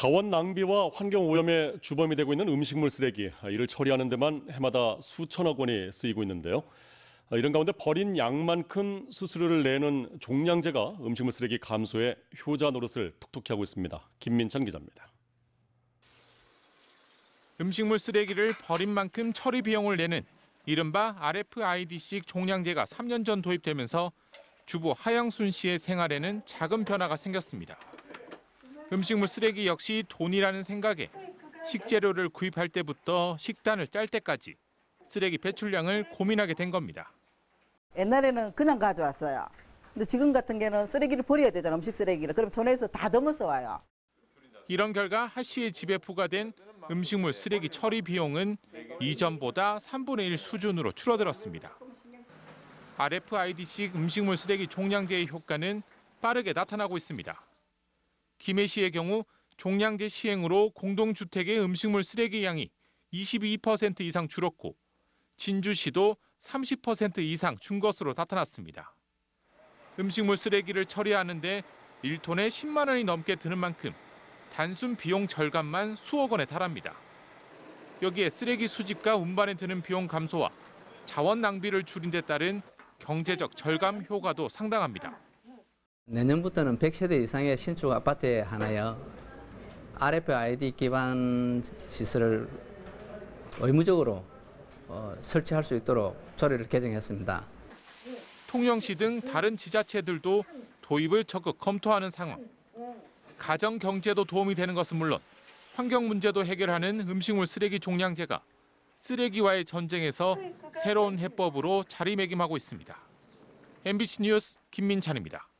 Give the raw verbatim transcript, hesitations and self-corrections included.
자원 낭비와 환경 오염의 주범이 되고 있는 음식물 쓰레기, 이를 처리하는 데만 해마다 수천억 원이 쓰이고 있는데요. 이런 가운데 버린 양만큼 수수료를 내는 종량제가 음식물 쓰레기 감소에 효자 노릇을 톡톡히 하고 있습니다. 김민찬 기자입니다. 음식물 쓰레기를 버린 만큼 처리 비용을 내는 이른바 알에프아이디식 종량제가 삼 년 전 도입되면서 주부 하영순 씨의 생활에는 작은 변화가 생겼습니다. 음식물 쓰레기 역시 돈이라는 생각에 식재료를 구입할 때부터 식단을 짤 때까지 쓰레기 배출량을 고민하게 된 겁니다. 옛날에는 그냥 가져왔어요. 근데 지금 같은 경우는 쓰레기를 버려야 되잖아요. 음식 쓰레기를. 그럼 전에서 다 담아서 와요. 이런 결과 하 씨의 집에 부과된 음식물 쓰레기 처리 비용은 이전보다 삼분의 일 수준으로 줄어들었습니다. 알에프아이디식 음식물 쓰레기 종량제의 효과는 빠르게 나타나고 있습니다. 김해 시의 경우 종량제 시행으로 공동주택의 음식물 쓰레기 양이 이십이 퍼센트 이상 줄었고 진주시도 삼십 퍼센트 이상 준 것으로 나타났습니다. 음식물 쓰레기를 처리하는데 일 톤에 십만 원이 넘게 드는 만큼 단순 비용 절감만 수억 원에 달합니다. 여기에 쓰레기 수집과 운반에 드는 비용 감소와 자원 낭비를 줄인 데 따른 경제적 절감 효과도 상당합니다. 내년부터는 백 세대 이상의 신축 아파트에 하나여 알에프아이디 기반 시설을 의무적으로 어, 설치할 수 있도록 조례를 개정했습니다. 통영시 등 다른 지자체들도 도입을 적극 검토하는 상황. 가정 경제도 도움이 되는 것은 물론 환경 문제도 해결하는 음식물 쓰레기 종량제가 쓰레기와의 전쟁에서 새로운 해법으로 자리매김하고 있습니다. 엠비씨 뉴스 김민찬입니다.